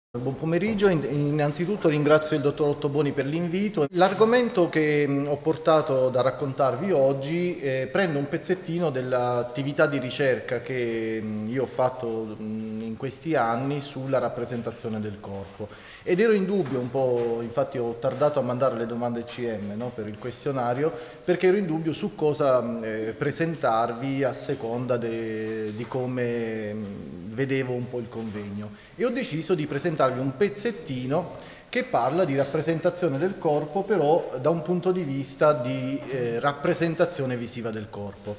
Buon pomeriggio, innanzitutto ringrazio il dottor Ottoboni per l'invito. L'argomento che ho portato da raccontarvi oggi prende un pezzettino dell'attività di ricerca che io ho fatto in questi anni sulla rappresentazione del corpo ed ero in dubbio un po', infatti ho tardato a mandare le domande CM, no, per il questionario, perché ero in dubbio su cosa presentarvi a seconda di come vedevo un po' il convegno e ho deciso di presentarvi un pezzettino che parla di rappresentazione del corpo, però da un punto di vista di rappresentazione visiva del corpo.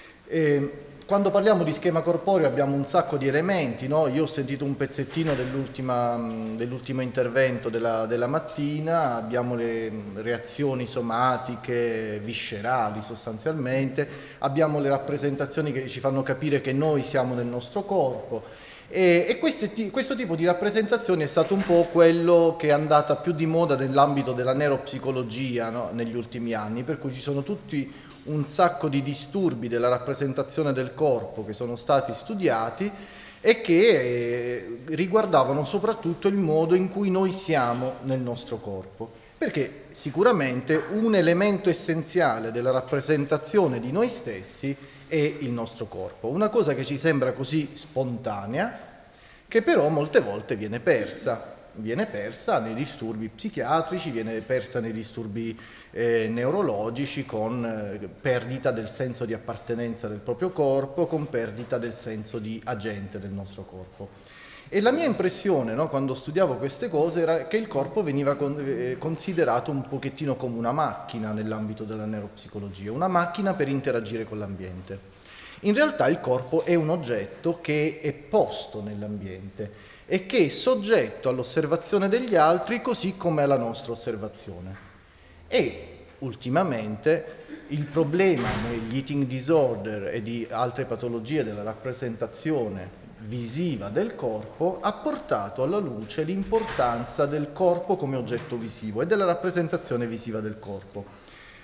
Quando parliamo di schema corporeo abbiamo un sacco di elementi, no? Io ho sentito un pezzettino dell'ultimo intervento della mattina, abbiamo le reazioni somatiche, viscerali sostanzialmente, abbiamo le rappresentazioni che ci fanno capire che noi siamo nel nostro corpo. E questo tipo di rappresentazione è stato un po' quello che è andata più di moda nell'ambito della neuropsicologia, no? Negli ultimi anni, per cui ci sono tutti un sacco di disturbi della rappresentazione del corpo che sono stati studiati e che riguardavano soprattutto il modo in cui noi siamo nel nostro corpo. Perché sicuramente un elemento essenziale della rappresentazione di noi stessi è il nostro corpo, una cosa che ci sembra così spontanea che però molte volte viene persa nei disturbi psichiatrici, viene persa nei disturbi neurologici con perdita del senso di appartenenza del proprio corpo, con perdita del senso di agente del nostro corpo. E la mia impressione, no, quando studiavo queste cose era che il corpo veniva considerato un pochettino come una macchina nell'ambito della neuropsicologia, una macchina per interagire con l'ambiente. In realtà il corpo è un oggetto che è posto nell'ambiente e che è soggetto all'osservazione degli altri così come alla nostra osservazione. E ultimamente il problema negli eating disorder e di altre patologie della rappresentazione visiva del corpo ha portato alla luce l'importanza del corpo come oggetto visivo e della rappresentazione visiva del corpo.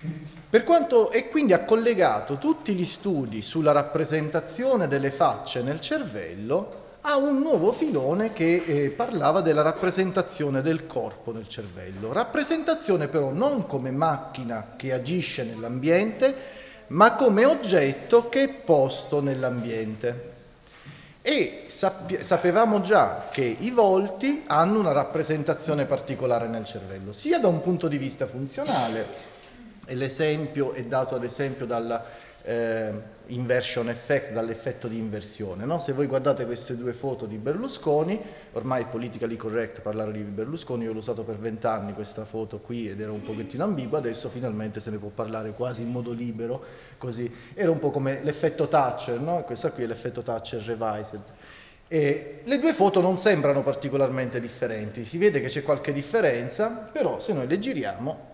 E quindi ha collegato tutti gli studi sulla rappresentazione delle facce nel cervello a un nuovo filone che parlava della rappresentazione del corpo nel cervello. Rappresentazione però non come macchina che agisce nell'ambiente, ma come oggetto che è posto nell'ambiente. E sapevamo già che i volti hanno una rappresentazione particolare nel cervello, sia da un punto di vista funzionale, e l'esempio è dato ad esempio dalla inversion effect, dall'effetto di inversione, no? Se voi guardate queste due foto di Berlusconi, ormai è politically correct parlare di Berlusconi, io l'ho usato per 20 anni questa foto qui ed era un pochettino ambigua, adesso finalmente se ne può parlare quasi in modo libero, così. Era un po' come l'effetto Thatcher, no? Questo qui è l'effetto Thatcher revised. E le due foto non sembrano particolarmente differenti, si vede che c'è qualche differenza, però se noi le giriamo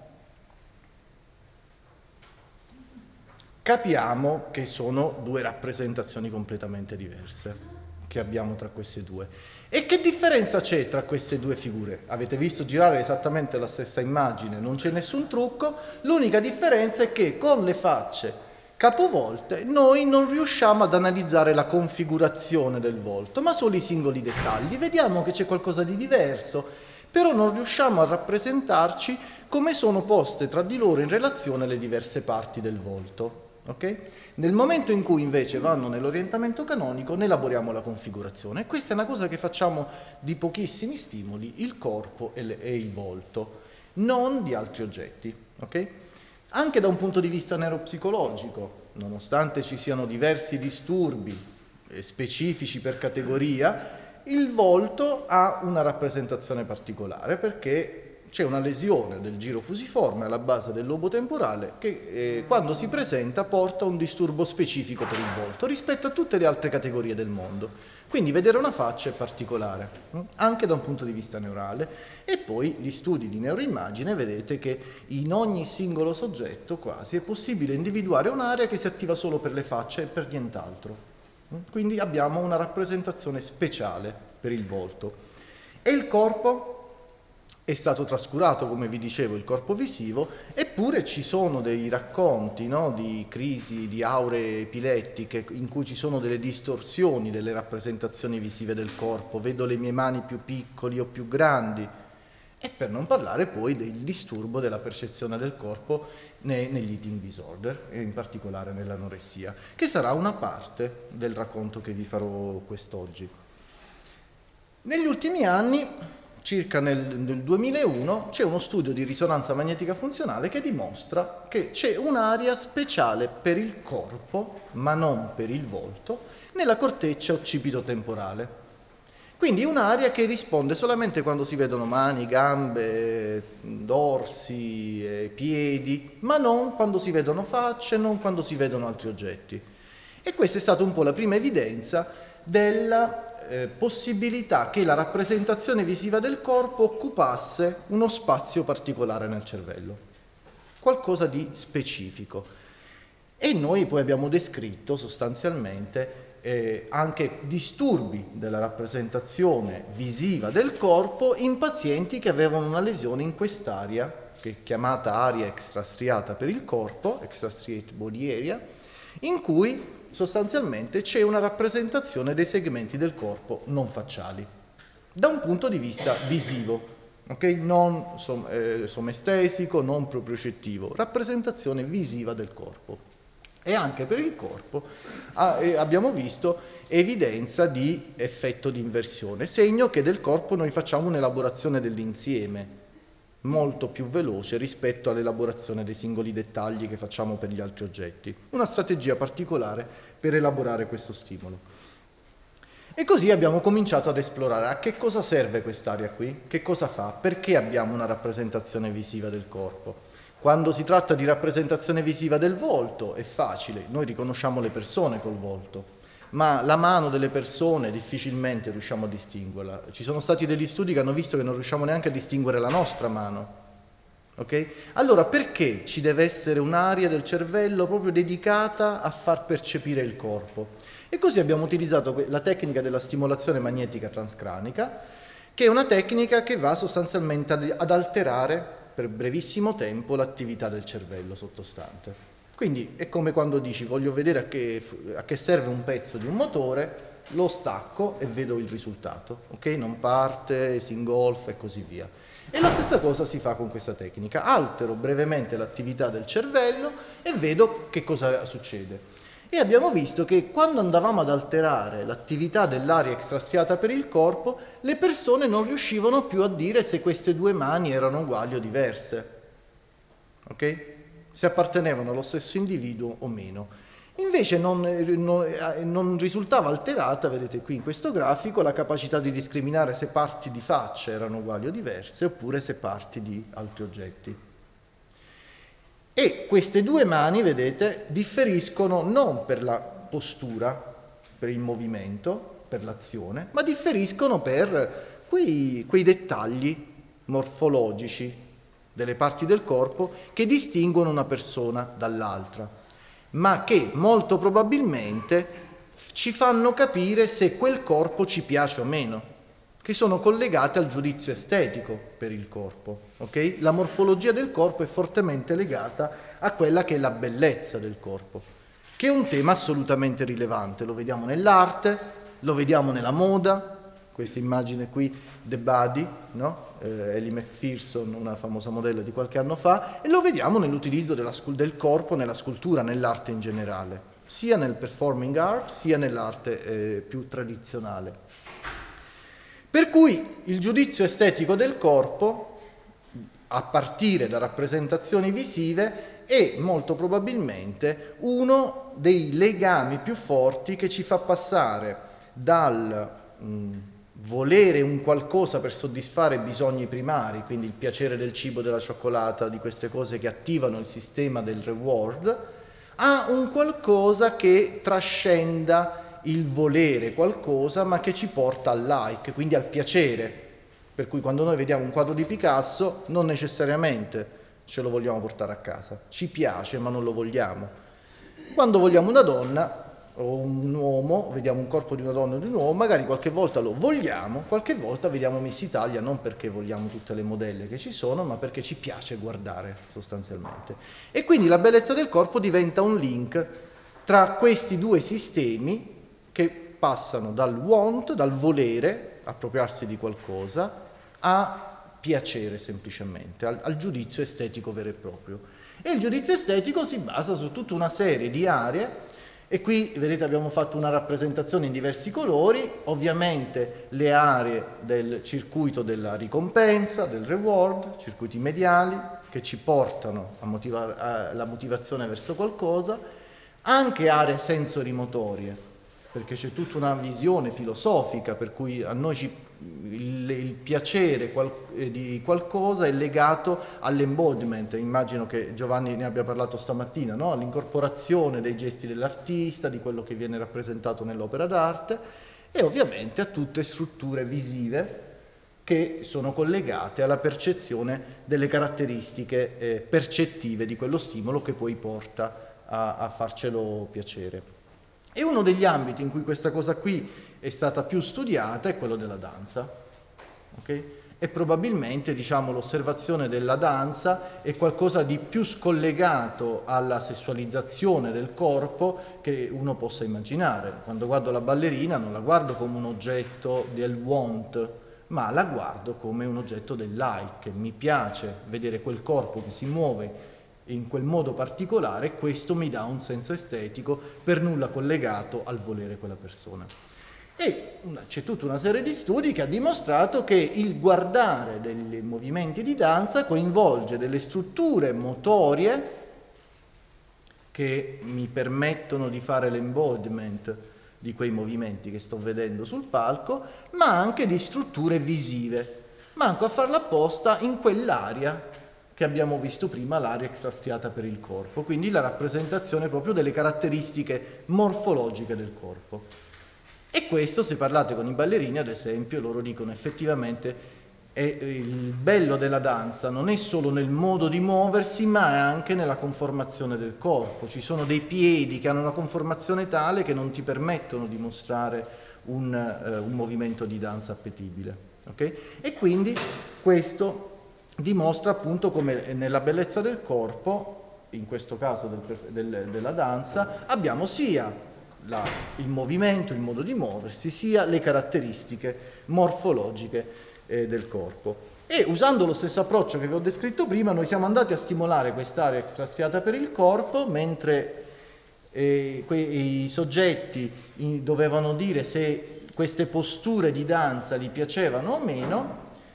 capiamo che sono due rappresentazioni completamente diverse che abbiamo tra queste due. E che differenza c'è tra queste due figure? Avete visto girare esattamente la stessa immagine, non c'è nessun trucco, l'unica differenza è che con le facce capovolte noi non riusciamo ad analizzare la configurazione del volto, ma solo i singoli dettagli. Vediamo che c'è qualcosa di diverso, però non riusciamo a rappresentarci come sono poste tra di loro in relazione le diverse parti del volto. Okay? Nel momento in cui invece vanno nell'orientamento canonico ne elaboriamo la configurazione. E questa è una cosa che facciamo di pochissimi stimoli, il corpo e il volto, non di altri oggetti. Okay? Anche da un punto di vista neuropsicologico, nonostante ci siano diversi disturbi specifici per categoria, il volto ha una rappresentazione particolare perché c'è una lesione del giro fusiforme alla base del lobo temporale che quando si presenta porta a un disturbo specifico per il volto rispetto a tutte le altre categorie del mondo. Quindi vedere una faccia è particolare, anche da un punto di vista neurale. E poi gli studi di neuroimmagine, vedete che in ogni singolo soggetto quasi è possibile individuare un'area che si attiva solo per le facce e per nient'altro. Quindi abbiamo una rappresentazione speciale per il volto. E il corpo? È stato trascurato, come vi dicevo, il corpo visivo, eppure ci sono dei racconti, no, di crisi di auree epilettiche in cui ci sono delle distorsioni delle rappresentazioni visive del corpo, vedo le mie mani più piccoli o più grandi, e per non parlare poi del disturbo della percezione del corpo negli eating disorder, e in particolare nell'anoressia, che sarà una parte del racconto che vi farò quest'oggi. Negli ultimi anni, circa nel 2001, c'è uno studio di risonanza magnetica funzionale che dimostra che c'è un'area speciale per il corpo, ma non per il volto, nella corteccia occipito-temporale. Quindi un'area che risponde solamente quando si vedono mani, gambe, dorsi, piedi, ma non quando si vedono facce, non quando si vedono altri oggetti. E questa è stata un po' la prima evidenza della possibilità che la rappresentazione visiva del corpo occupasse uno spazio particolare nel cervello, qualcosa di specifico. E noi poi abbiamo descritto sostanzialmente anche disturbi della rappresentazione visiva del corpo in pazienti che avevano una lesione in quest'area, che è chiamata area extrastriata per il corpo, extrastriate body area, in cui sostanzialmente c'è una rappresentazione dei segmenti del corpo non facciali, da un punto di vista visivo, okay? Non somestesico, non propriocettivo, rappresentazione visiva del corpo. E anche per il corpo abbiamo visto evidenza di effetto di inversione, segno che del corpo noi facciamo un'elaborazione dell'insieme molto più veloce rispetto all'elaborazione dei singoli dettagli che facciamo per gli altri oggetti. Una strategia particolare per elaborare questo stimolo. E così abbiamo cominciato ad esplorare a che cosa serve quest'area qui, che cosa fa, perché abbiamo una rappresentazione visiva del corpo. Quando si tratta di rappresentazione visiva del volto è facile, noi riconosciamo le persone col volto, ma la mano delle persone difficilmente riusciamo a distinguerla. Ci sono stati degli studi che hanno visto che non riusciamo neanche a distinguere la nostra mano. Okay? Allora perché ci deve essere un'area del cervello proprio dedicata a far percepire il corpo? E così abbiamo utilizzato la tecnica della stimolazione magnetica transcranica, che è una tecnica che va sostanzialmente ad alterare per brevissimo tempo l'attività del cervello sottostante. Quindi è come quando dici voglio vedere a che serve un pezzo di un motore, lo stacco e vedo il risultato, ok? Non parte, si ingolfa e così via. E la stessa cosa si fa con questa tecnica. Altero brevemente l'attività del cervello e vedo che cosa succede. E abbiamo visto che quando andavamo ad alterare l'attività dell'area extrastriata per il corpo, le persone non riuscivano più a dire se queste due mani erano uguali o diverse. Ok? Se appartenevano allo stesso individuo o meno. Invece non risultava alterata, vedete qui in questo grafico, la capacità di discriminare se parti di faccia erano uguali o diverse, oppure se parti di altri oggetti. E queste due mani, vedete, differiscono non per la postura, per il movimento, per l'azione, ma differiscono per quei dettagli morfologici delle parti del corpo che distinguono una persona dall'altra, ma che molto probabilmente ci fanno capire se quel corpo ci piace o meno, che sono collegate al giudizio estetico per il corpo. Okay? La morfologia del corpo è fortemente legata a quella che è la bellezza del corpo, che è un tema assolutamente rilevante. Lo vediamo nell'arte, lo vediamo nella moda, questa immagine qui, The Body, no? Ellie Macpherson, una famosa modella di qualche anno fa, e lo vediamo nell'utilizzo del corpo nella scultura, nell'arte in generale, sia nel performing art, sia nell'arte più tradizionale. Per cui il giudizio estetico del corpo, a partire da rappresentazioni visive, è molto probabilmente uno dei legami più forti che ci fa passare dal volere un qualcosa per soddisfare bisogni primari, quindi il piacere del cibo, della cioccolata, di queste cose che attivano il sistema del reward, a un qualcosa che trascenda il volere qualcosa, ma che ci porta al like, quindi al piacere. Per cui quando noi vediamo un quadro di Picasso non necessariamente ce lo vogliamo portare a casa, ci piace ma non lo vogliamo. Quando vogliamo una donna, o un uomo, vediamo un corpo di una donna o di un uomo, magari qualche volta lo vogliamo, qualche volta vediamo Miss Italia non perché vogliamo tutte le modelle che ci sono, ma perché ci piace guardare sostanzialmente. E quindi la bellezza del corpo diventa un link tra questi due sistemi che passano dal want, dal volere, appropriarsi di qualcosa, a piacere semplicemente, al giudizio estetico vero e proprio. E il giudizio estetico si basa su tutta una serie di aree. E qui vedete abbiamo fatto una rappresentazione in diversi colori, ovviamente le aree del circuito della ricompensa, del reward, circuiti mediali che ci portano alla motivazione verso qualcosa, anche aree sensorimotorie, perché c'è tutta una visione filosofica per cui a noi il piacere di qualcosa è legato all'embodiment. Immagino che Giovanni ne abbia parlato stamattina, no? All'incorporazione dei gesti dell'artista, di quello che viene rappresentato nell'opera d'arte e ovviamente a tutte strutture visive che sono collegate alla percezione delle caratteristiche percettive di quello stimolo che poi porta a farcelo piacere. E uno degli ambiti in cui questa cosa qui è stata più studiata è quello della danza, okay? E probabilmente, diciamo, l'osservazione della danza è qualcosa di più scollegato alla sessualizzazione del corpo che uno possa immaginare. Quando guardo la ballerina non la guardo come un oggetto del want, ma la guardo come un oggetto del like. Mi piace vedere quel corpo che si muove in quel modo particolare e questo mi dà un senso estetico per nulla collegato al volere quella persona. E c'è tutta una serie di studi che ha dimostrato che il guardare dei movimenti di danza coinvolge delle strutture motorie che mi permettono di fare l'embodiment di quei movimenti che sto vedendo sul palco, ma anche di strutture visive. Manco a farla apposta in quell'area che abbiamo visto prima, l'area extrastriata per il corpo, quindi la rappresentazione proprio delle caratteristiche morfologiche del corpo. E questo, se parlate con i ballerini, ad esempio, loro dicono effettivamente il bello della danza non è solo nel modo di muoversi, ma è anche nella conformazione del corpo. Ci sono dei piedi che hanno una conformazione tale che non ti permettono di mostrare un movimento di danza appetibile. Okay? E quindi questo dimostra appunto come nella bellezza del corpo, in questo caso della danza, abbiamo sia il movimento, il modo di muoversi, sia le caratteristiche morfologiche del corpo. E usando lo stesso approccio che vi ho descritto prima, noi siamo andati a stimolare quest'area extrastriata per il corpo, mentre i soggetti dovevano dire se queste posture di danza gli piacevano o meno,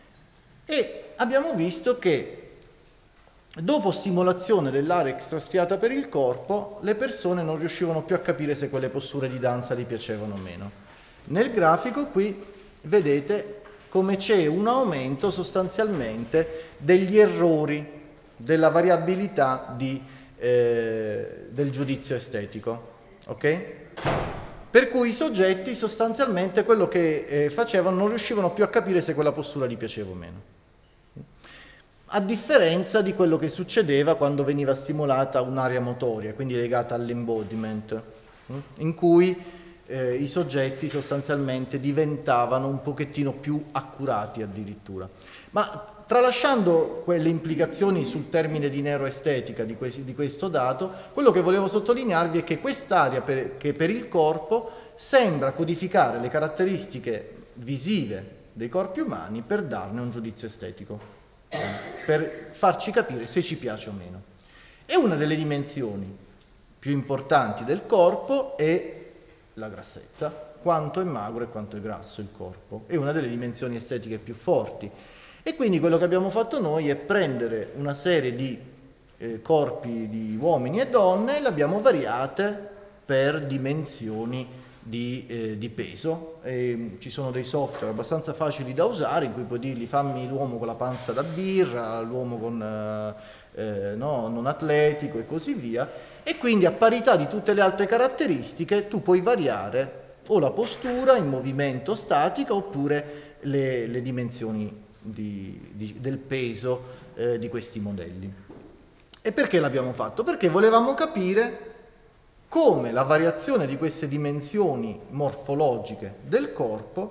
e abbiamo visto che dopo stimolazione dell'area extrastriata per il corpo, le persone non riuscivano più a capire se quelle posture di danza gli piacevano o meno. Nel grafico qui vedete come c'è un aumento sostanzialmente degli errori, della variabilità del giudizio estetico. Ok? Per cui i soggetti sostanzialmente quello che facevano non riuscivano più a capire se quella postura gli piaceva o meno. A differenza di quello che succedeva quando veniva stimolata un'area motoria, quindi legata all'embodiment, in cui i soggetti sostanzialmente diventavano un pochettino più accurati addirittura. Ma tralasciando quelle implicazioni sul termine di neuroestetica di questo dato, quello che volevo sottolinearvi è che quest'area che per il corpo sembra codificare le caratteristiche visive dei corpi umani per darne un giudizio estetico, per farci capire se ci piace o meno. E una delle dimensioni più importanti del corpo è la grassezza, quanto è magro e quanto è grasso il corpo, è una delle dimensioni estetiche più forti. E quindi quello che abbiamo fatto noi è prendere una serie di corpi di uomini e donne e le abbiamo variate per dimensioni di peso. Ci sono dei software abbastanza facili da usare in cui puoi dirgli fammi l'uomo con la panza da birra, l'uomo con non atletico e così via, e quindi a parità di tutte le altre caratteristiche tu puoi variare o la postura in movimento statica oppure le dimensioni del peso di questi modelli. E perché l'abbiamo fatto? Perché volevamo capire come la variazione di queste dimensioni morfologiche del corpo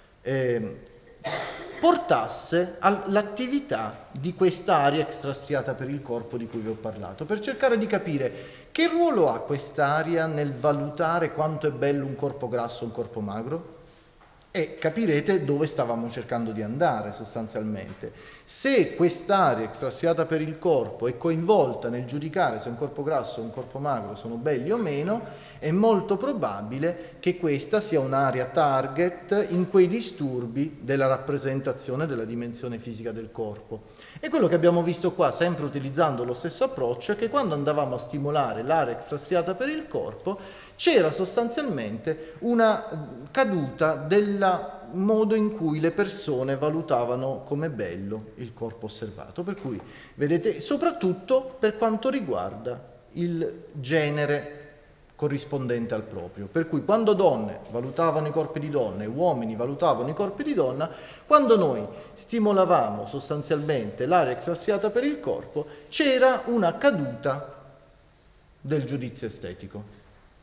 portasse all'attività di questa area extrastriata per il corpo di cui vi ho parlato, per cercare di capire che ruolo ha quest'area nel valutare quanto è bello un corpo grasso o un corpo magro. E capirete dove stavamo cercando di andare sostanzialmente. Se quest'area extrastriata per il corpo è coinvolta nel giudicare se un corpo grasso o un corpo magro sono belli o meno, è molto probabile che questa sia un'area target in quei disturbi della rappresentazione della dimensione fisica del corpo. E quello che abbiamo visto qua, sempre utilizzando lo stesso approccio, è che quando andavamo a stimolare l'area extrastriata per il corpo, c'era sostanzialmente una caduta del modo in cui le persone valutavano come bello il corpo osservato. Per cui, vedete, soprattutto per quanto riguarda il genere corrispondente al proprio. Per cui quando donne valutavano i corpi di donne e uomini valutavano i corpi di donna, quando noi stimolavamo sostanzialmente l'area extrastriata per il corpo, c'era una caduta del giudizio estetico.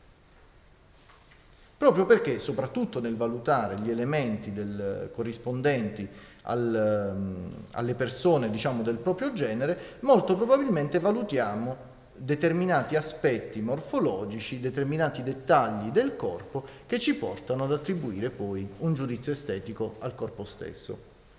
Proprio perché, soprattutto nel valutare gli elementi corrispondenti alle persone, diciamo, del proprio genere, molto probabilmente valutiamo determinati aspetti morfologici, determinati dettagli del corpo che ci portano ad attribuire poi un giudizio estetico al corpo stesso.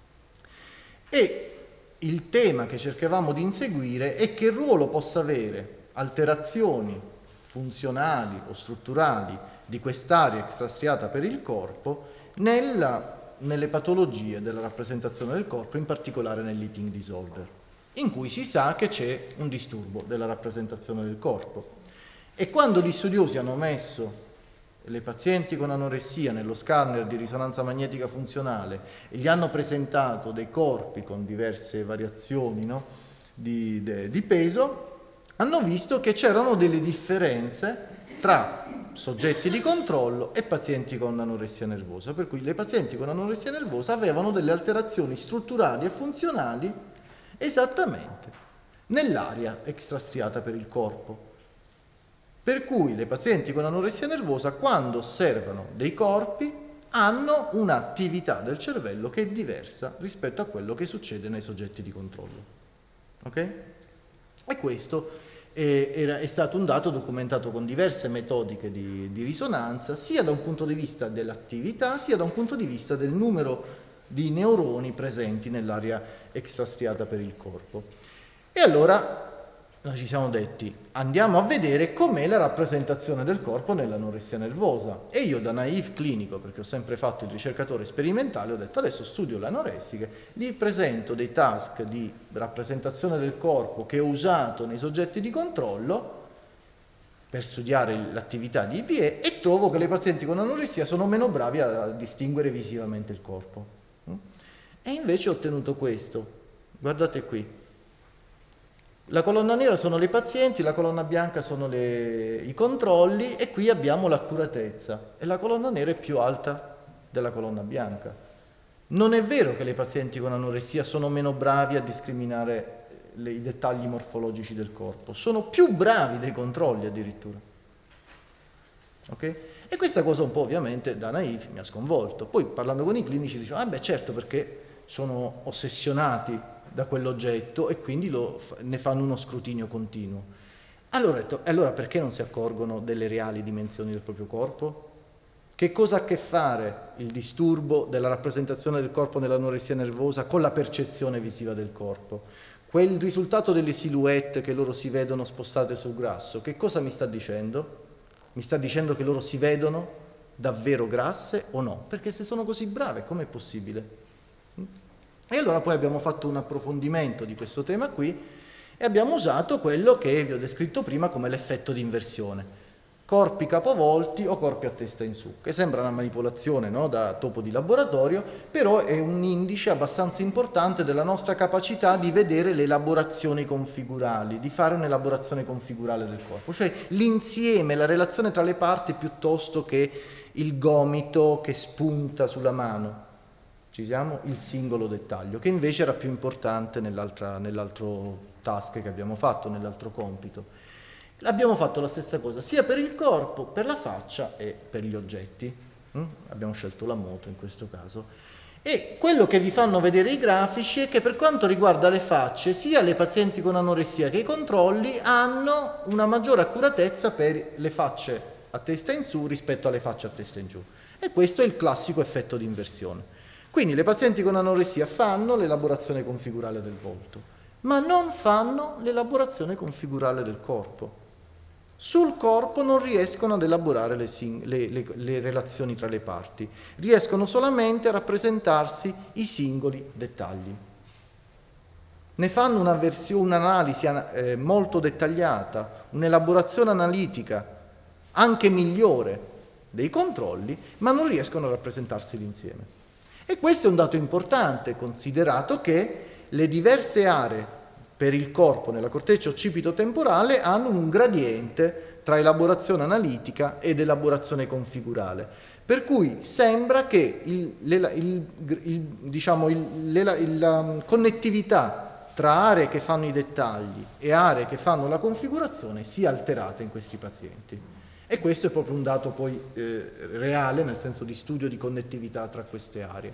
E il tema che cercavamo di inseguire è che ruolo possa avere alterazioni funzionali o strutturali di quest'area extrastriata per il corpo nelle patologie della rappresentazione del corpo, in particolare nell'eating disorder, in cui si sa che c'è un disturbo della rappresentazione del corpo. E quando gli studiosi hanno messo le pazienti con anoressia nello scanner di risonanza magnetica funzionale e gli hanno presentato dei corpi con diverse variazioni, no, di peso, hanno visto che c'erano delle differenze tra soggetti di controllo e pazienti con anoressia nervosa, per cui le pazienti con anoressia nervosa avevano delle alterazioni strutturali e funzionali esattamente nell'area extrastriata per il corpo. Per cui le pazienti con anoressia nervosa, quando osservano dei corpi, hanno un'attività del cervello che è diversa rispetto a quello che succede nei soggetti di controllo. Ok? E questo è stato un dato documentato con diverse metodiche di risonanza, sia da un punto di vista dell'attività, sia da un punto di vista del numero di neuroni presenti nell'area extrastriata per il corpo. E allora noi ci siamo detti, andiamo a vedere com'è la rappresentazione del corpo nell'anoressia nervosa. E io, da naive clinico, perché ho sempre fatto il ricercatore sperimentale, ho detto adesso studio le anoressiche, gli presento dei task di rappresentazione del corpo che ho usato nei soggetti di controllo per studiare l'attività di IPE e trovo che le pazienti con anoressia sono meno bravi a distinguere visivamente il corpo. E invece ho ottenuto questo, guardate qui. La colonna nera sono le pazienti, la colonna bianca sono i controlli e qui abbiamo l'accuratezza e la colonna nera è più alta della colonna bianca. Non è vero che le pazienti con anoressia sono meno bravi a discriminare i dettagli morfologici del corpo, sono più bravi dei controlli addirittura. Ok? E questa cosa un po' ovviamente da naive mi ha sconvolto. Poi parlando con i clinici dicono, ah beh certo, perché sono ossessionati da quell'oggetto e quindi ne fanno uno scrutinio continuo. Allora ho detto, allora perché non si accorgono delle reali dimensioni del proprio corpo? Che cosa ha a che fare il disturbo della rappresentazione del corpo nell'anoressia nervosa con la percezione visiva del corpo? Quel risultato delle silhouette che loro si vedono spostate sul grasso, che cosa mi sta dicendo? Mi sta dicendo che loro si vedono davvero grasse o no? Perché se sono così brave, com'è possibile? E allora poi abbiamo fatto un approfondimento di questo tema qui e abbiamo usato quello che vi ho descritto prima come l'effetto di inversione. Corpi capovolti o corpi a testa in su, che sembra una manipolazione, no, da topo di laboratorio, però è un indice abbastanza importante della nostra capacità di vedere le elaborazioni configurali, di fare un'elaborazione configurale del corpo, cioè l'insieme, la relazione tra le parti piuttosto che il gomito che spunta sulla mano. Ci siamo? Il singolo dettaglio, che invece era più importante nell'altro task che abbiamo fatto, nell'altro compito. Abbiamo fatto la stessa cosa sia per il corpo, per la faccia e per gli oggetti. Abbiamo scelto la moto in questo caso. E quello che vi fanno vedere i grafici è che per quanto riguarda le facce, sia le pazienti con anoressia che i controlli hanno una maggiore accuratezza per le facce a testa in su rispetto alle facce a testa in giù. E questo è il classico effetto di inversione. Quindi le pazienti con anoressia fanno l'elaborazione configurale del volto, ma non fanno l'elaborazione configurale del corpo. Sul corpo non riescono ad elaborare le relazioni tra le parti, riescono solamente a rappresentarsi i singoli dettagli. Ne fanno un'analisi molto dettagliata, un'elaborazione analitica anche migliore dei controlli, ma non riescono a rappresentarseli insieme. E questo è un dato importante, considerato che le diverse aree per il corpo nella corteccia occipito-temporale hanno un gradiente tra elaborazione analitica ed elaborazione configurale, per cui sembra che la connettività tra aree che fanno i dettagli e aree che fanno la configurazione sia alterata in questi pazienti. E questo è proprio un dato poi reale, nel senso di studio di connettività tra queste aree.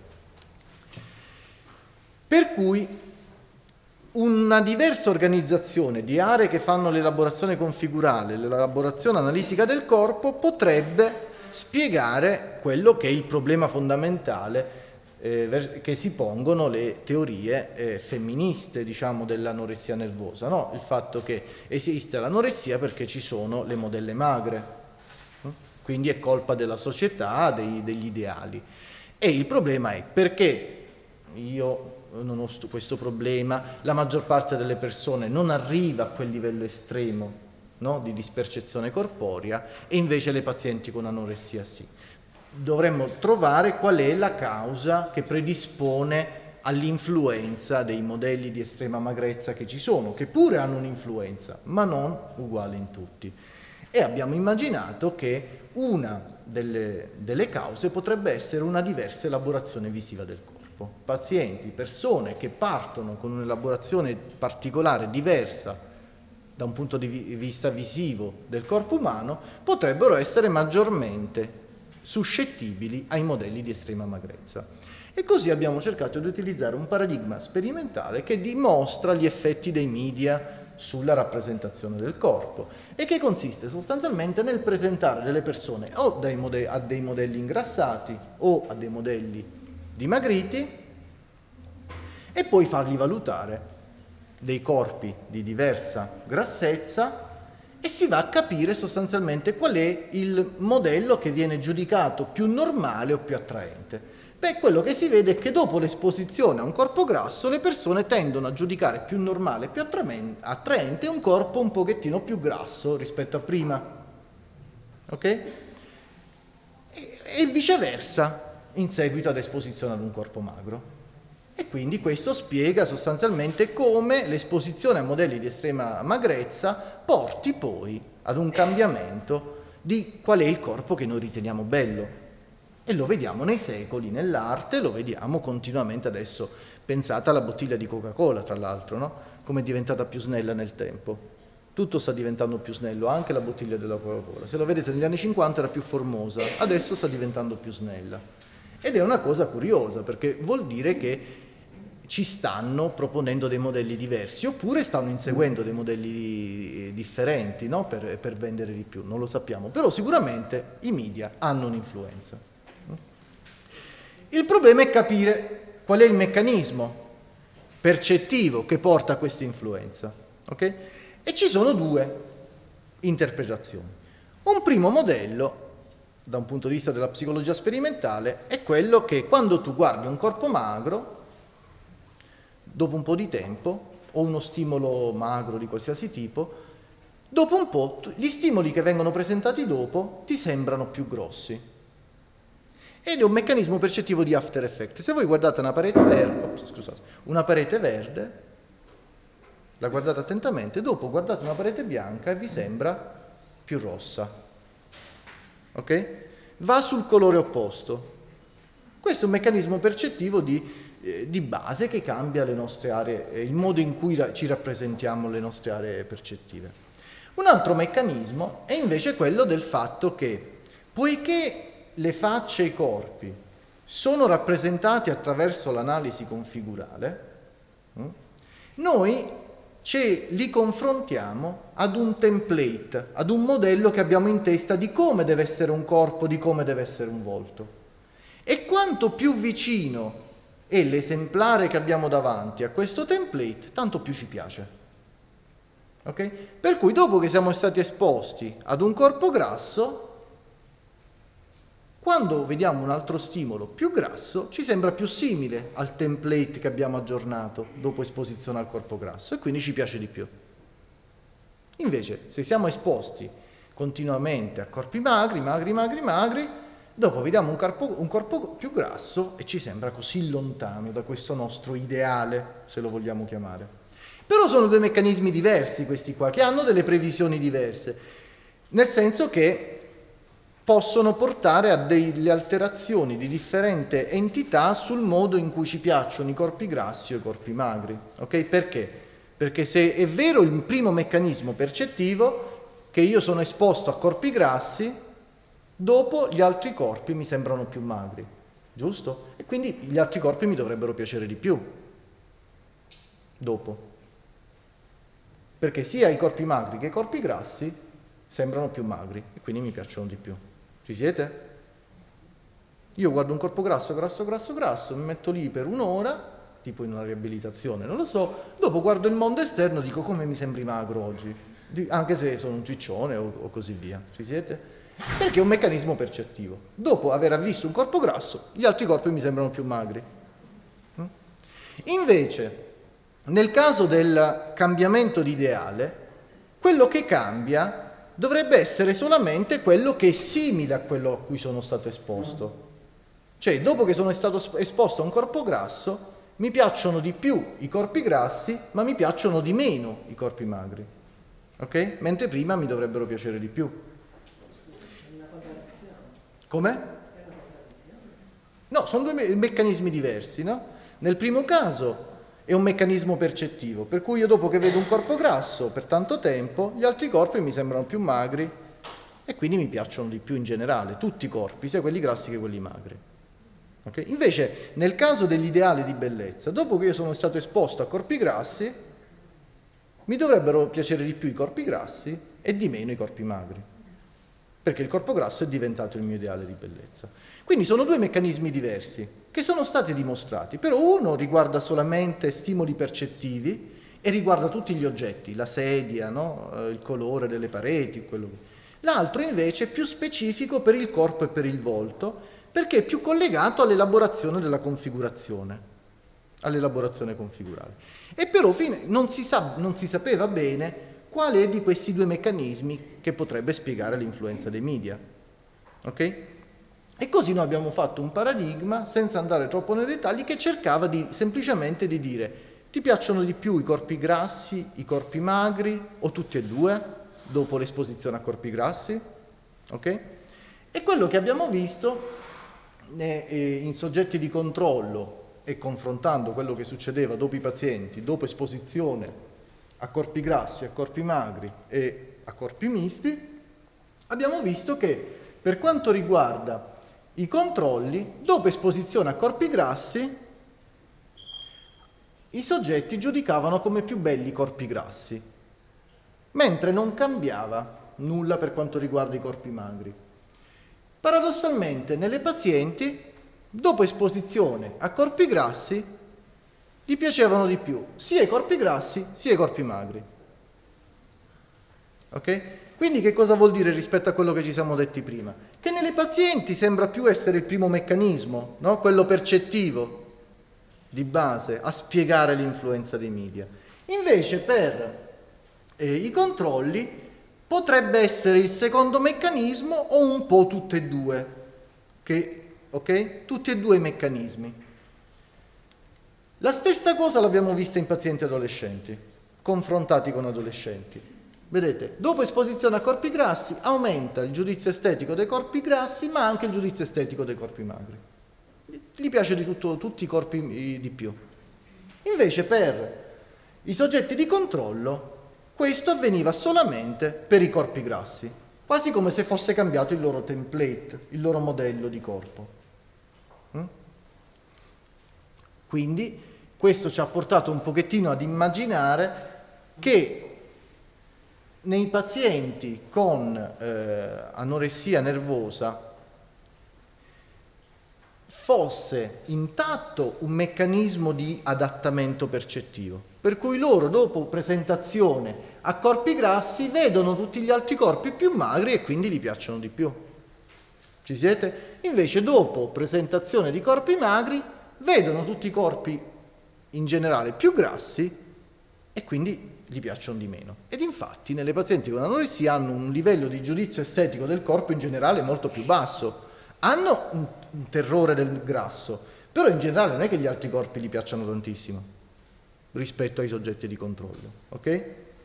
Per cui una diversa organizzazione di aree che fanno l'elaborazione configurale, l'elaborazione analitica del corpo, potrebbe spiegare quello che è il problema fondamentale che si pongono le teorie femministe, diciamo, dell'anoressia nervosa, no? Il fatto che esiste l'anoressia perché ci sono le modelle magre, quindi è colpa della società, degli ideali. E il problema è perché io non ho questo problema, la maggior parte delle persone non arriva a quel livello estremo, no, di dispercezione corporea, e invece le pazienti con anoressia sì. Dovremmo trovare qual è la causa che predispone all'influenza dei modelli di estrema magrezza che ci sono, che pure hanno un'influenza, ma non uguale in tutti. E abbiamo immaginato che una delle cause potrebbe essere una diversa elaborazione visiva del corpo. Pazienti, persone che partono con un'elaborazione particolare, diversa da un punto di vista visivo del corpo umano, potrebbero essere maggiormente suscettibili ai modelli di estrema magrezza. E così abbiamo cercato di utilizzare un paradigma sperimentale che dimostra gli effetti dei media sulla rappresentazione del corpo e che consiste sostanzialmente nel presentare delle persone o a dei modelli ingrassati o a dei modelli dimagriti e poi fargli valutare dei corpi di diversa grassezza e si va a capire sostanzialmente qual è il modello che viene giudicato più normale o più attraente. Beh, quello che si vede è che dopo l'esposizione a un corpo grasso le persone tendono a giudicare più normale e più attraente un corpo un pochettino più grasso rispetto a prima. Ok? E viceversa in seguito ad esposizione ad un corpo magro. E quindi questo spiega sostanzialmente come l'esposizione a modelli di estrema magrezza porti poi ad un cambiamento di qual è il corpo che noi riteniamo bello. E lo vediamo nei secoli, nell'arte, lo vediamo continuamente adesso. Pensate alla bottiglia di Coca-Cola, tra l'altro, no? Come è diventata più snella nel tempo. Tutto sta diventando più snello, anche la bottiglia della Coca-Cola. Se lo vedete negli anni 50 era più formosa, adesso sta diventando più snella. Ed è una cosa curiosa, perché vuol dire che ci stanno proponendo dei modelli diversi, oppure stanno inseguendo dei modelli differenti, no? per vendere di più, non lo sappiamo. Però sicuramente i media hanno un'influenza. Il problema è capire qual è il meccanismo percettivo che porta a questa influenza. Okay? E ci sono due interpretazioni. Un primo modello, da un punto di vista della psicologia sperimentale, è quello che quando tu guardi un corpo magro, dopo un po' di tempo, o uno stimolo magro di qualsiasi tipo, dopo un po' gli stimoli che vengono presentati dopo ti sembrano più grossi. Ed è un meccanismo percettivo di after effect. Se voi guardate una parete verde, la guardate attentamente, dopo guardate una parete bianca e vi sembra più rossa. Ok? Va sul colore opposto. Questo è un meccanismo percettivo di base che cambia le nostre aree, il modo in cui ci rappresentiamo le nostre aree percettive. Un altro meccanismo è invece quello del fatto che, poiché le facce e i corpi sono rappresentati attraverso l'analisi configurale, noi li confrontiamo ad un template, ad un modello che abbiamo in testa di come deve essere un corpo, di come deve essere un volto. E quanto più vicino è l'esemplare che abbiamo davanti a questo template, tanto più ci piace. Okay? Per cui dopo che siamo stati esposti ad un corpo grasso, quando vediamo un altro stimolo più grasso, ci sembra più simile al template che abbiamo aggiornato dopo esposizione al corpo grasso e quindi ci piace di più. Invece, se siamo esposti continuamente a corpi magri, dopo vediamo un corpo più grasso e ci sembra così lontano da questo nostro ideale, se lo vogliamo chiamare. Però sono due meccanismi diversi questi qua, che hanno delle previsioni diverse, nel senso che possono portare a delle alterazioni di differente entità sul modo in cui ci piacciono i corpi grassi o i corpi magri. Ok? Perché? Perché se è vero il primo meccanismo percettivo, che io sono esposto a corpi grassi, dopo gli altri corpi mi sembrano più magri, giusto? E quindi gli altri corpi mi dovrebbero piacere di più, dopo. Perché sia i corpi magri che i corpi grassi sembrano più magri e quindi mi piacciono di più. Ci siete? Io guardo un corpo grasso, mi metto lì per un'ora, tipo in una riabilitazione, non lo so, dopo guardo il mondo esterno e dico come mi sembri magro oggi, anche se sono un ciccione o così via. Ci siete? Perché è un meccanismo percettivo. Dopo aver visto un corpo grasso, gli altri corpi mi sembrano più magri. Invece, nel caso del cambiamento di ideale, quello che cambia dovrebbe essere solamente quello che è simile a quello a cui sono stato esposto. Cioè, dopo che sono stato esposto a un corpo grasso, mi piacciono di più i corpi grassi, ma mi piacciono di meno i corpi magri. Ok? Mentre prima mi dovrebbero piacere di più. Come? No, sono due meccanismi diversi, no? Nel primo caso è un meccanismo percettivo, per cui io dopo che vedo un corpo grasso per tanto tempo, gli altri corpi mi sembrano più magri e quindi mi piacciono di più in generale, tutti i corpi, sia quelli grassi che quelli magri. Okay? Invece, nel caso dell'ideale di bellezza, dopo che io sono stato esposto a corpi grassi, mi dovrebbero piacere di più i corpi grassi e di meno i corpi magri, perché il corpo grasso è diventato il mio ideale di bellezza. Quindi sono due meccanismi diversi che sono stati dimostrati, però uno riguarda solamente stimoli percettivi e riguarda tutti gli oggetti, la sedia, no? Il colore delle pareti, quello che... L'altro invece è più specifico per il corpo e per il volto, perché è più collegato all'elaborazione della configurazione, all'elaborazione configurale. E però non si sapeva bene quale di questi due meccanismi che potrebbe spiegare l'influenza dei media. Ok? E così noi abbiamo fatto un paradigma, senza andare troppo nei dettagli, che cercava semplicemente di dire: ti piacciono di più i corpi grassi, i corpi magri, o tutti e due, dopo l'esposizione a corpi grassi? Ok? E quello che abbiamo visto in soggetti di controllo e confrontando quello che succedeva dopo i pazienti, dopo esposizione a corpi grassi, a corpi magri e a corpi misti, abbiamo visto che per quanto riguarda i controlli, dopo esposizione a corpi grassi, i soggetti giudicavano come più belli i corpi grassi, mentre non cambiava nulla per quanto riguarda i corpi magri. Paradossalmente, nelle pazienti, dopo esposizione a corpi grassi, gli piacevano di più sia i corpi grassi sia i corpi magri. Ok? Quindi che cosa vuol dire rispetto a quello che ci siamo detti prima? Che nelle pazienti sembra più essere il primo meccanismo, no? Quello percettivo di base, a spiegare l'influenza dei media. Invece per i controlli potrebbe essere il secondo meccanismo o un po' tutte e due, ok? Tutti e due i meccanismi. La stessa cosa l'abbiamo vista in pazienti adolescenti, confrontati con adolescenti. Vedete, dopo esposizione a corpi grassi aumenta il giudizio estetico dei corpi grassi, ma anche il giudizio estetico dei corpi magri. Gli piace tutti i corpi di più. Invece per i soggetti di controllo Questo avveniva solamente per i corpi grassi, quasi come se fosse cambiato il loro template, il loro modello di corpo. Quindi questo ci ha portato un pochettino ad immaginare che nei pazienti con anoressia nervosa fosse intatto un meccanismo di adattamento percettivo, per cui loro dopo presentazione a corpi grassi vedono tutti gli altri corpi più magri e quindi gli piacciono di più. Ci siete? Invece dopo presentazione di corpi magri vedono tutti i corpi in generale più grassi e quindi gli piacciono di meno. Ed infatti nelle pazienti con anoressia hanno un livello di giudizio estetico del corpo in generale molto più basso. Hanno un terrore del grasso, però in generale non è che gli altri corpi gli piacciono tantissimo rispetto ai soggetti di controllo, ok?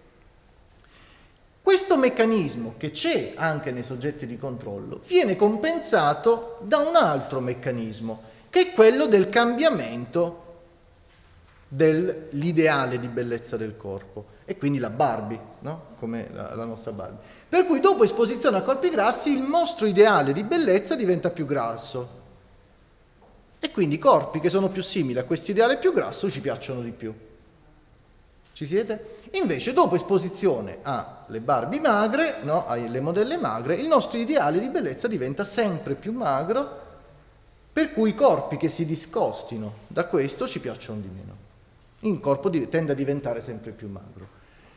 Questo meccanismo che c'è anche nei soggetti di controllo viene compensato da un altro meccanismo, che è quello del cambiamento dell'ideale di bellezza del corpo, e quindi la Barbie, no? Come la nostra Barbie. Per cui dopo esposizione a corpi grassi il nostro ideale di bellezza diventa più grasso e quindi i corpi che sono più simili a questo ideale più grasso ci piacciono di più. Ci siete? Invece dopo esposizione alle Barbie magre, no? Alle modelle magre, il nostro ideale di bellezza diventa sempre più magro, per cui i corpi che si discostino da questo ci piacciono di meno. Il corpo tende a diventare sempre più magro.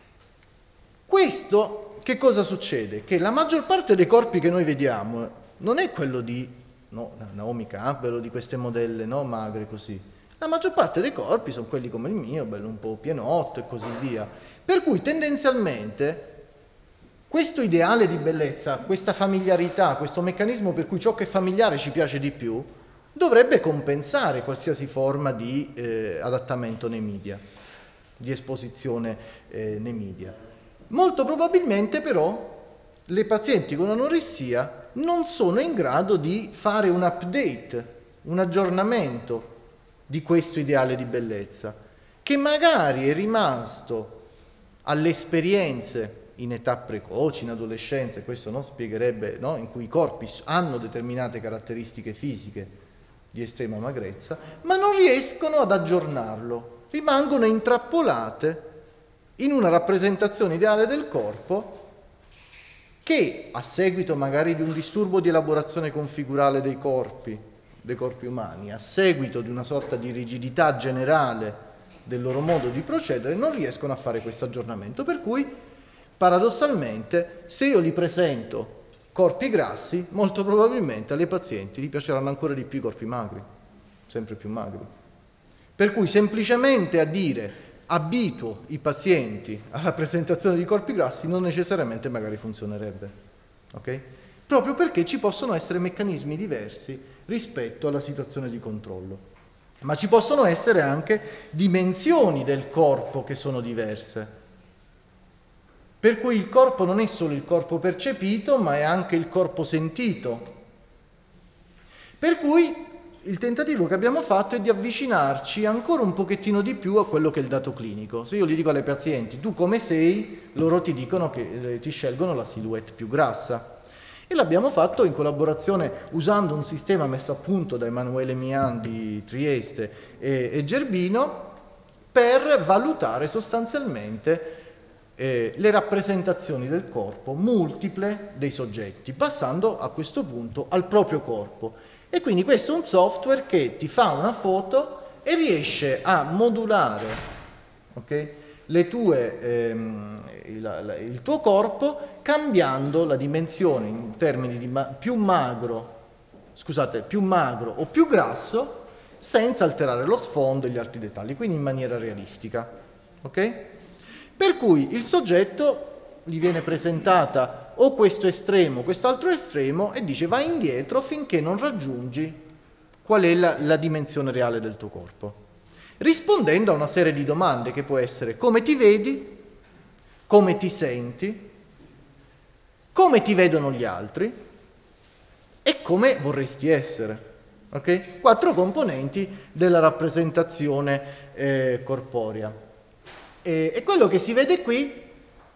Questo, che cosa succede? Che la maggior parte dei corpi che noi vediamo non è quello di Naomi Campbell o di queste modelle magre così. La maggior parte dei corpi sono quelli come il mio, bello un po' pienotto e così via. Per cui tendenzialmente questo ideale di bellezza, questa familiarità, questo meccanismo per cui ciò che è familiare ci piace di più, dovrebbe compensare qualsiasi forma di adattamento nei media, di esposizione nei media. Molto probabilmente però le pazienti con anoressia non sono in grado di fare un update, un aggiornamento di questo ideale di bellezza, che magari è rimasto alle esperienze in età precoci, in adolescenza, questo spiegherebbe, in cui i corpi hanno determinate caratteristiche fisiche di estrema magrezza, ma non riescono ad aggiornarlo, rimangono intrappolate in una rappresentazione ideale del corpo che, a seguito magari di un disturbo di elaborazione configurale dei corpi umani, a seguito di una sorta di rigidità generale del loro modo di procedere, non riescono a fare questo aggiornamento, per cui paradossalmente se io li presento corpi grassi, molto probabilmente alle pazienti gli piaceranno ancora di più i corpi magri, sempre più magri. Per cui semplicemente a dire abituo i pazienti alla presentazione di corpi grassi non necessariamente magari funzionerebbe, ok? Proprio perché ci possono essere meccanismi diversi rispetto alla situazione di controllo. Ma ci possono essere anche dimensioni del corpo che sono diverse. Per cui il corpo non è solo il corpo percepito, ma è anche il corpo sentito. Per cui il tentativo che abbiamo fatto è di avvicinarci ancora un pochettino di più a quello che è il dato clinico. Se io gli dico alle pazienti, tu come sei, loro ti dicono che ti scelgono la silhouette più grassa. E l'abbiamo fatto in collaborazione usando un sistema messo a punto da Emanuele Mian di Trieste e Gerbino per valutare sostanzialmente le rappresentazioni del corpo multiple dei soggetti, passando a questo punto al proprio corpo. E quindi questo è un software che ti fa una foto e riesce a modulare, okay, il tuo corpo cambiando la dimensione in termini di più magro o più grasso, senza alterare lo sfondo e gli altri dettagli, quindi in maniera realistica. Okay? Per cui il soggetto gli viene presentata o questo estremo o quest'altro estremo e dice vai indietro finché non raggiungi qual è la dimensione reale del tuo corpo, rispondendo a una serie di domande che può essere come ti vedi, come ti senti, come ti vedono gli altri e come vorresti essere. Okay? 4 componenti della rappresentazione corporea. E quello che si vede qui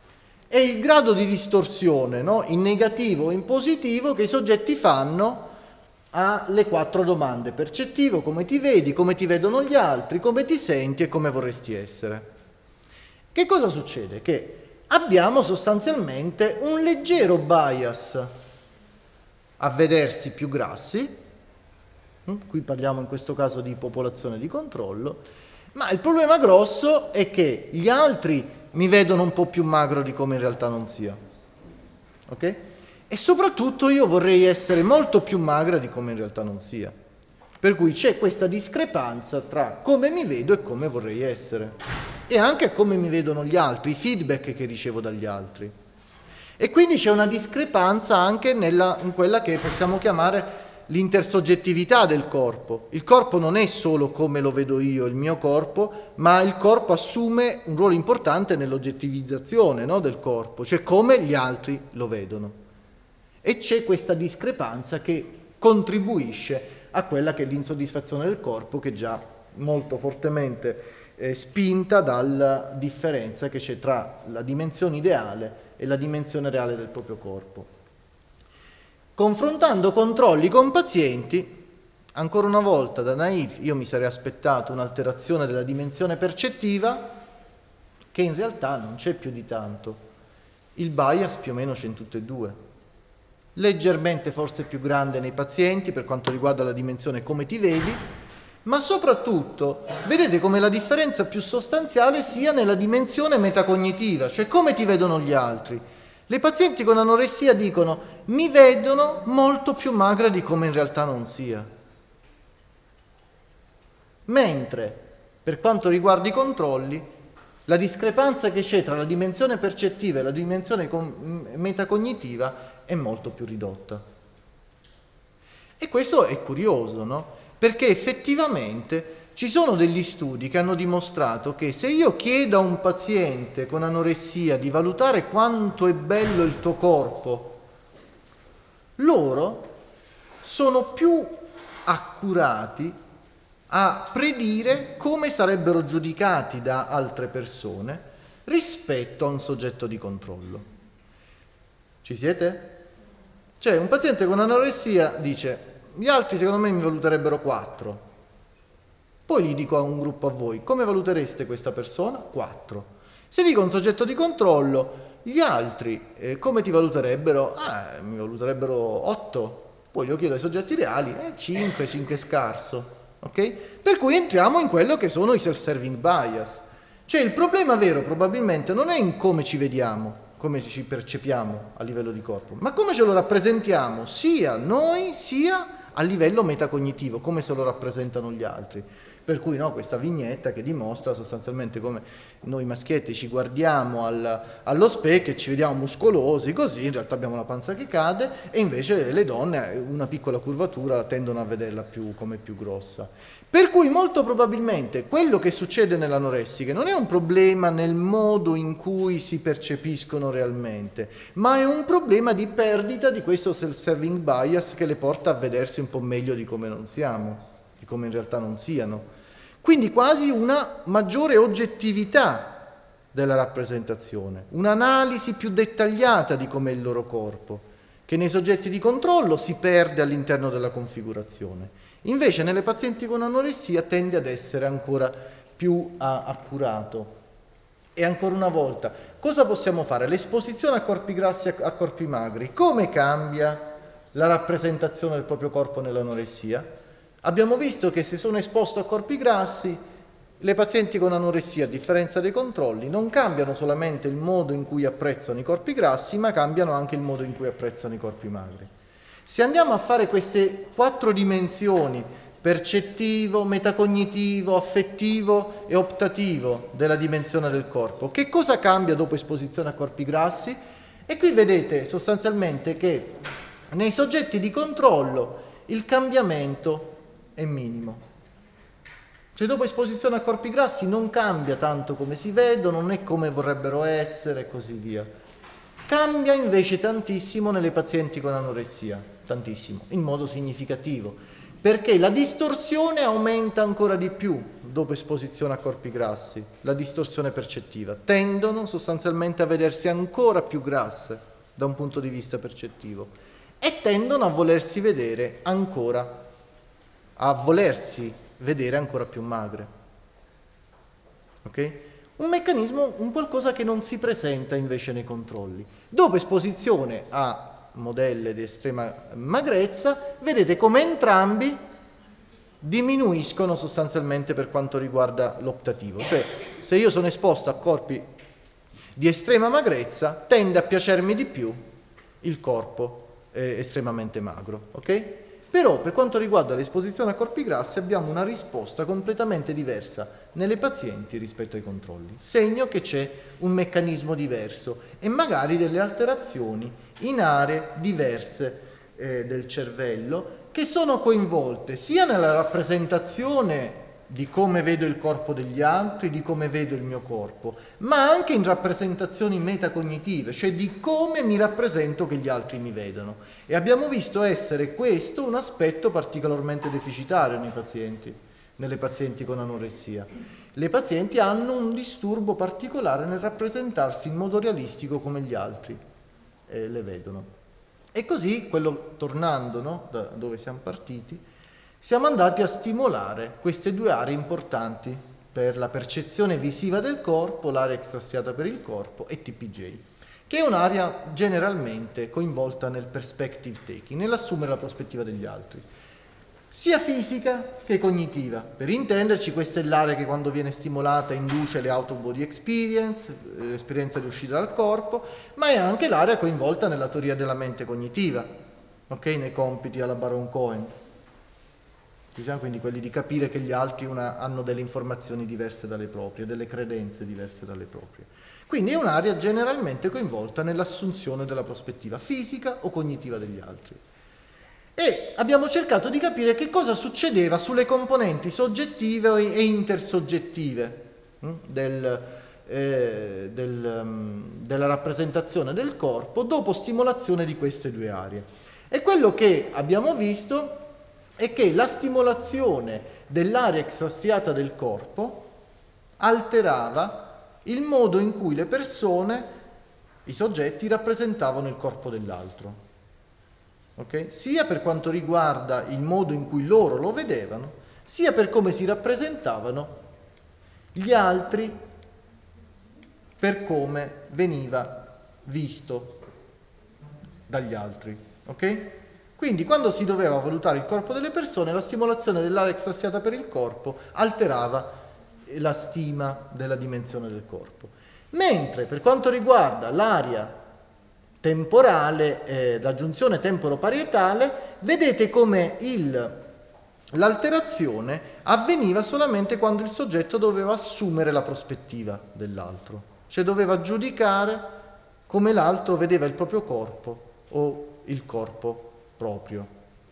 è il grado di distorsione, no? In negativo o in positivo, che i soggetti fanno alle 4 domande: percettivo, come ti vedi, come ti vedono gli altri, come ti senti e come vorresti essere. Che cosa succede? Che abbiamo sostanzialmente un leggero bias a vedersi più grassi, qui parliamo in questo caso di popolazione di controllo, ma il problema grosso è che gli altri mi vedono un po' più magro di come in realtà non sia, ok? E soprattutto io vorrei essere molto più magra di come in realtà non sia, per cui c'è questa discrepanza tra come mi vedo e come vorrei essere, e anche come mi vedono gli altri, i feedback che ricevo dagli altri. E quindi c'è una discrepanza anche in quella che possiamo chiamare l'intersoggettività del corpo. Il corpo non è solo come lo vedo io, il mio corpo, ma il corpo assume un ruolo importante nell'oggettivizzazione, no, del corpo, cioè come gli altri lo vedono. E c'è questa discrepanza che contribuisce a quella che è l'insoddisfazione del corpo, che è già molto fortemente spinta dalla differenza che c'è tra la dimensione ideale e la dimensione reale del proprio corpo. Confrontando controlli con pazienti, ancora una volta da naif io mi sarei aspettato un'alterazione della dimensione percettiva, che in realtà non c'è più di tanto. Il bias più o meno c'è in tutte e due. Leggermente forse più grande nei pazienti per quanto riguarda la dimensione come ti vedi, ma soprattutto vedete come la differenza più sostanziale sia nella dimensione metacognitiva, cioè come ti vedono gli altri. Le pazienti con anoressia dicono: mi vedono molto più magra di come in realtà non sia. Mentre per quanto riguarda i controlli, la discrepanza che c'è tra la dimensione percettiva e la dimensione metacognitiva è molto più ridotta. E questo è curioso, no? Perché effettivamente ci sono degli studi che hanno dimostrato che se io chiedo a un paziente con anoressia di valutare quanto è bello il tuo corpo, loro sono più accurati a predire come sarebbero giudicati da altre persone rispetto a un soggetto di controllo. Ci siete? Cioè un paziente con anoressia dice: gli altri secondo me mi valuterebbero 4. Poi gli dico a un gruppo: a voi, come valutereste questa persona? 4. Se dico a un soggetto di controllo: gli altri come ti valuterebbero? Mi valuterebbero 8. Poi io chiedo ai soggetti reali: 5, 5 è scarso. Ok? Per cui entriamo in quello che sono i self-serving bias. Cioè il problema vero probabilmente non è in come ci vediamo, come ci percepiamo a livello di corpo, ma come ce lo rappresentiamo sia noi sia a livello metacognitivo, come se lo rappresentano gli altri. Per cui no, questa vignetta che dimostra sostanzialmente come noi maschietti ci guardiamo allo specchio e ci vediamo muscolosi, così in realtà abbiamo la panza che cade, e invece le donne una piccola curvatura tendono a vederla come più grossa. Per cui molto probabilmente quello che succede nell'anoressica non è un problema nel modo in cui si percepiscono realmente, ma è un problema di perdita di questo self-serving bias che le porta a vedersi un po' meglio di come non siamo, di come in realtà non siano. Quindi quasi una maggiore oggettività della rappresentazione, un'analisi più dettagliata di com'è il loro corpo, che nei soggetti di controllo si perde all'interno della configurazione. Invece nelle pazienti con anoressia tende ad essere ancora più accurato. E ancora una volta, cosa possiamo fare? L'esposizione a corpi grassi e a corpi magri, come cambia la rappresentazione del proprio corpo nell'anoressia? Abbiamo visto che se sono esposto a corpi grassi, le pazienti con anoressia, a differenza dei controlli, non cambiano solamente il modo in cui apprezzano i corpi grassi, ma cambiano anche il modo in cui apprezzano i corpi magri. Se andiamo a fare queste 4 dimensioni, percettivo, metacognitivo, affettivo e optativo della dimensione del corpo, che cosa cambia dopo esposizione a corpi grassi? E qui vedete sostanzialmente che nei soggetti di controllo il cambiamento è minimo. Cioè dopo esposizione a corpi grassi non cambia tanto come si vedono, non è come vorrebbero essere e così via. Cambia invece tantissimo nelle pazienti con anoressia, tantissimo, in modo significativo, perché la distorsione aumenta ancora di più dopo esposizione a corpi grassi, la distorsione percettiva, tendono sostanzialmente a vedersi ancora più grasse da un punto di vista percettivo e tendono a volersi vedere ancora più magre. Ok? Un meccanismo, un qualcosa che non si presenta invece nei controlli. Dopo esposizione a modelle di estrema magrezza, vedete come entrambi diminuiscono sostanzialmente per quanto riguarda l'optativo. Cioè, se io sono esposto a corpi di estrema magrezza, tende a piacermi di più il corpo estremamente magro, ok? Però per quanto riguarda l'esposizione a corpi grassi abbiamo una risposta completamente diversa nelle pazienti rispetto ai controlli, segno che c'è un meccanismo diverso e magari delle alterazioni in aree diverse del cervello che sono coinvolte sia nella rappresentazione di come vedo il corpo degli altri, di come vedo il mio corpo, ma anche in rappresentazioni metacognitive, cioè di come mi rappresento che gli altri mi vedano. E abbiamo visto essere questo un aspetto particolarmente deficitario nei pazienti, nelle pazienti con anoressia. Le pazienti hanno un disturbo particolare nel rappresentarsi in modo realistico come gli altri le vedono. E così, tornando, no, da dove siamo partiti, siamo andati a stimolare queste due aree importanti per la percezione visiva del corpo, l'area extrastriata per il corpo e TPJ, che è un'area generalmente coinvolta nel perspective taking, nell'assumere la prospettiva degli altri, sia fisica che cognitiva. Per intenderci, questa è l'area che quando viene stimolata induce le out-of-body experience, l'esperienza di uscita dal corpo, ma è anche l'area coinvolta nella teoria della mente cognitiva, ok? Nei compiti alla Baron Cohen. Quindi quelli di capire che gli altri hanno delle informazioni diverse dalle proprie, delle credenze diverse dalle proprie. Quindi è un'area generalmente coinvolta nell'assunzione della prospettiva fisica o cognitiva degli altri. E abbiamo cercato di capire che cosa succedeva sulle componenti soggettive e intersoggettive della rappresentazione del corpo dopo stimolazione di queste due aree. E quello che abbiamo visto è che la stimolazione dell'area extrastriata del corpo alterava il modo in cui le persone, i soggetti, rappresentavano il corpo dell'altro. Okay? Sia per quanto riguarda il modo in cui loro lo vedevano, sia per come si rappresentavano gli altri, per come veniva visto dagli altri. Ok? Quindi quando si doveva valutare il corpo delle persone, la stimolazione dell'area extrastriata per il corpo alterava la stima della dimensione del corpo. Mentre per quanto riguarda l'area temporale, la giunzione temporoparietale, vedete come l'alterazione avveniva solamente quando il soggetto doveva assumere la prospettiva dell'altro, cioè doveva giudicare come l'altro vedeva il proprio corpo o il corpo proprio.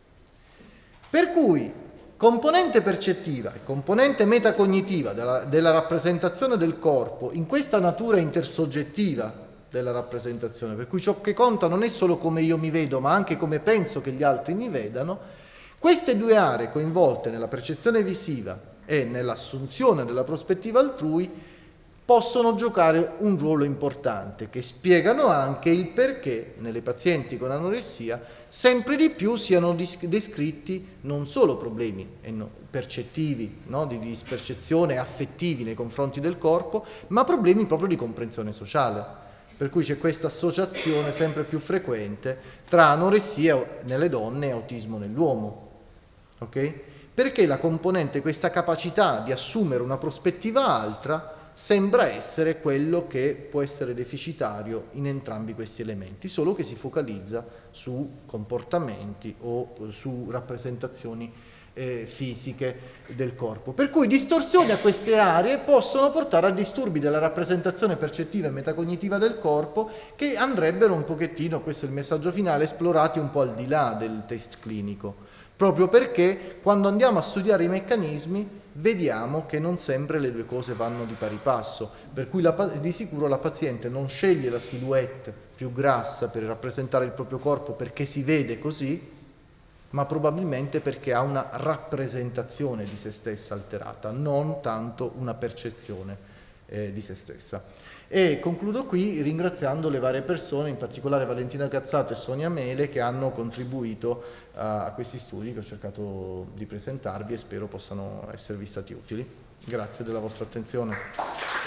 Per cui componente percettiva e componente metacognitiva della rappresentazione del corpo in questa natura intersoggettiva della rappresentazione, per cui ciò che conta non è solo come io mi vedo ma anche come penso che gli altri mi vedano, queste due aree coinvolte nella percezione visiva e nell'assunzione della prospettiva altrui possono giocare un ruolo importante, che spiegano anche il perché nelle pazienti con anoressia sempre di più siano descritti non solo problemi percettivi, no, di dispercezione, affettivi nei confronti del corpo, ma problemi proprio di comprensione sociale. Per cui c'è questa associazione sempre più frequente tra anoressia nelle donne e autismo nell'uomo. Ok? Perché la componente, questa capacità di assumere una prospettiva altra, sembra essere quello che può essere deficitario in entrambi questi elementi, solo che si focalizza su comportamenti o su rappresentazioni fisiche del corpo. Per cui distorsioni a queste aree possono portare a disturbi della rappresentazione percettiva e metacognitiva del corpo che andrebbero un pochettino, questo è il messaggio finale, esplorati un po' al di là del test clinico. Proprio perché quando andiamo a studiare i meccanismi vediamo che non sempre le due cose vanno di pari passo, per cui di sicuro la paziente non sceglie la silhouette più grassa per rappresentare il proprio corpo perché si vede così, ma probabilmente perché ha una rappresentazione di se stessa alterata, non tanto una percezione di se stessa. E concludo qui ringraziando le varie persone, in particolare Valentina Cazzato e Sonia Mele, che hanno contribuito a questi studi che ho cercato di presentarvi e spero possano esservi stati utili. Grazie della vostra attenzione.